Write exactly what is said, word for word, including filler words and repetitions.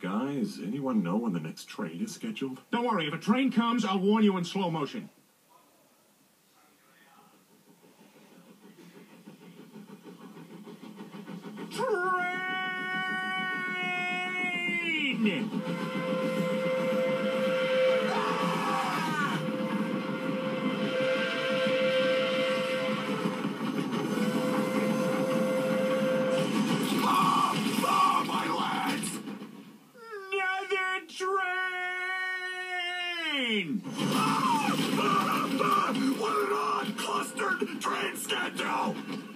Guys, anyone know when the next train is scheduled? Don't worry, if a train comes, I'll warn you in slow motion. Train! Train! Ah! Ah! Ah! What an odd, clustered train schedule!